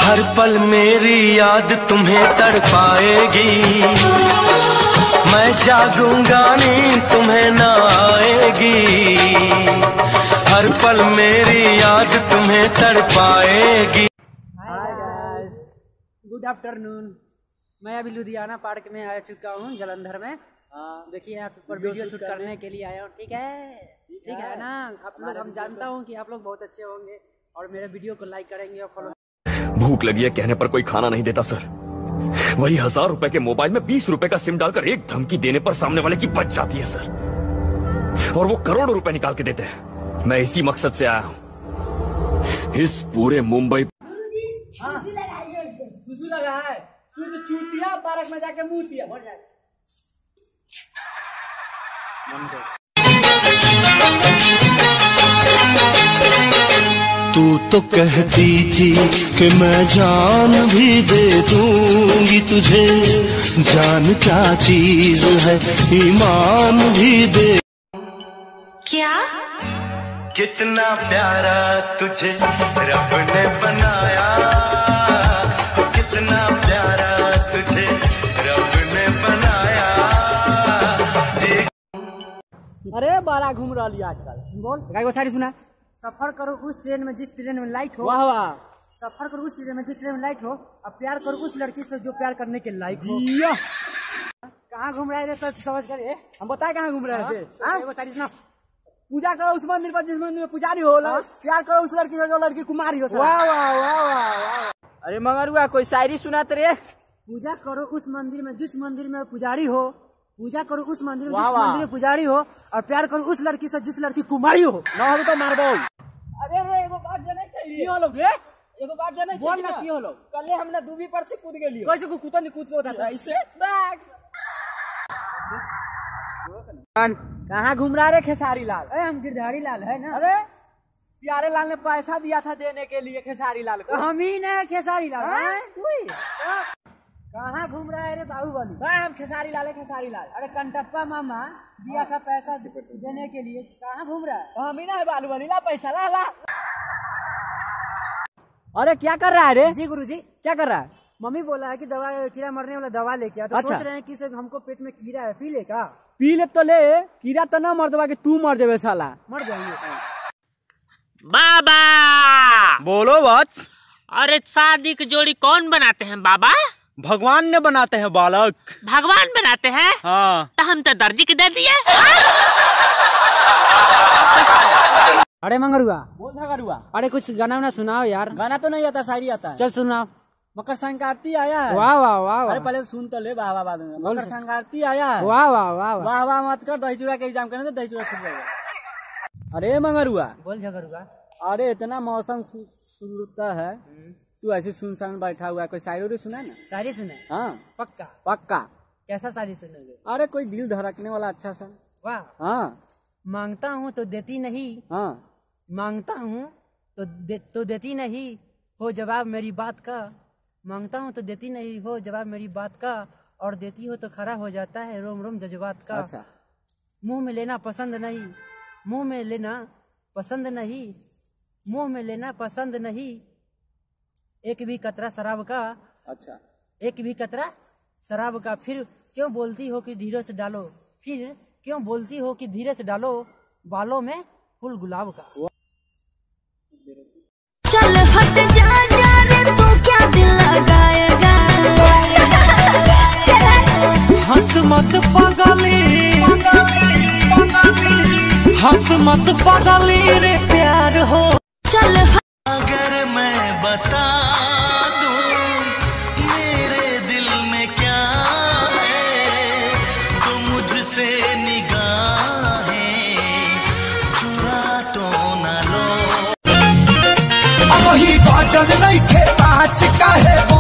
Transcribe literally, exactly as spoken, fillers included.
हर पल मेरी याद तुम्हें तड़पाएगी, मैं जागूंगा नींद तुम्हें ना आएगी। हर पल मेरी याद तुम्हें तड़पाएगी। Hi guys, good afternoon. मैं अभी लुधियाना पार्क में आ चुका हूँ, जलंधर में। देखिए यहाँ पर वीडियो शूट करने के लिए आया हूँ। ठीक है, ठीक है ना आप लोग। हम जानता हूँ कि आप लोग बहुत अच्छे होंगे और मेरे वीडियो को लाइक करेंगे और फॉलो। भूख लगी है कहने पर कोई खाना नहीं देता सर। वही हजार रुपए के मोबाइल में बीस रुपए का सिम डालकर एक धमकी देने पर सामने वाले की बच जाती है सर, और वो करोड़ों रुपए निकाल के देते हैं। मैं इसी मकसद से आया हूँ इस पूरे मुंबई। सुसु लगा है, चूतिया पार्क में जाके मुंह दिया। तू तो कहती थी कि मैं जान भी दे दूंगी तुझे, जान क्या चीज है ईमान भी दे। क्या कितना प्यारा तुझे रब ने बनाया, कितना प्यारा तुझे रब ने बनाया। अरे बारा घूम रहा लिया आजकल। बोल गाय को सारी सुना। सफर करो उस ट्रेन में जिस ट्रेन में लाइट हो। वाह वाह। सफर करो उस ट्रेन में जिस ट्रेन में लाइट हो, और प्यार करो उस लड़की से जो प्यार करने के लायक हो। कहाँ घूम रहा है सच समझ कर? हम बताए कहाँ घूम रहे हैं? सारी सुना। पूजा करो उस मंदिर पर जिस मंदिर में पुजारी हो, प्यार करो उस लड़की से जो लड़की कुमारी हो। वाह वाह वाह वाह। अरे मगर हुआ कोई शायरी सुना तेरे। पूजा करो उस मंदिर में जिस मंदिर में पुजारी हो, पूजा करो उस मंदिर में जिस मंदिर में पुजारी हो, और प्यार करो उस लड़की से जिस लड़की कुमारी हो। ना हो तो मार दो। अरे रे एगो बात जाने चाहिए। की होलो रे? एगो बात जाने चाहिए। बोल ना की होलो? कल हमने दूबी पर से कूद गेलियो। कैसे को कूदा नहीं कूद के उठाता ऐसे? कहाँ घूम रहा रे खेसारी लाल? अरे हम गिरधारी लाल है ना। अरे प्यारे लाल ने पैसा दिया था देने के लिए खेसारी लाल को। हम ही ना खेसारी लाल है। कहाँ घूम रहा है रे बाहुबली? भाई हम खेसारी लाल है, खेसारी लाल। अरे कंटप्पा मामा दिया था पैसा देने के लिए, कहाँ घूम रहा है? हम ही ना है बाहुबली। ला पैसा ला ला। अरे क्या कर रहा है रे? जी गुरुजी। क्या कर रहा है? मम्मी बोला है कि दवा कीड़ा मरने वाला दवा लेके आ, तो अच्छा। सोच रहे हैं कि सिर्फ हमको पेट में कीड़ा है, पी ले का? पी ले तो ले, कीड़ा तो ना मर देवा कि तू मर देवे साला। मर जाएंगे। बाबा बोलो वत्स। अरे शादी की जोड़ी कौन बनाते हैं बाबा? भगवान ने बनाते हैं बालक। भगवान बनाते हैं? हाँ। तो हम तो दर्जी के दे दिए। अरे मंगरुआ बोल मंगरुआ। अरे कुछ गाना वाना सुनाओ यार। गाना तो नहीं आता, शायरी आता है। चल सुनाओ। मकर संक्रांति आया है। वाह वाह वाह। अरे पहले सुन तो ले, वाह वाह बाद में। मकर संक्रांति आया है। वाह वाह वाह वाह वाह मत कर, दही चूड़ा के एग्जाम करने तो दही चूड़ा छूट जाएगा। अरे मंगरुआ। बोल झगड़ुआ। अरे इतना मौसम खूबसूरत है, तू ऐसे सुनसान बैठा हुआ है, कोई शायरी सुना ना? शायरी सुने? हाँ पक्का पक्का। कैसा शायरी सुनोगे? अरे कोई दिल धड़कने वाला अच्छा सा। वाह। हाँ। मांगता हूँ तो देती नहीं। हाँ। मांगता हूँ तो दे, तो देती नहीं हो जवाब मेरी बात का। मांगता हूँ तो देती नहीं हो जवाब मेरी बात का, और देती हो तो खरा हो जाता है रोम रोम जज्बात का। अच्छा। मुंह में लेना पसंद नहीं, मुंह में लेना पसंद नहीं, मुंह में लेना पसंद नहीं, एक भी कतरा शराब का। अच्छा। एक भी कतरा शराब का। फिर क्यों बोलती हो कि धीरे से डालो, फिर क्यों बोलती हो कि धीरे से डालो, बालों में फूल गुलाब का। चल हट जा जा रे, तू क्या दिल लगाएगा? हंस मत पागली, हंस मत पागली रे प्यार हो। चल अगर मैं बता दूं मेरे दिल में क्या है, तो मुझसे निगाहें चुरा तो न लो। अब ही बाजन नहीं खे पाँच का है।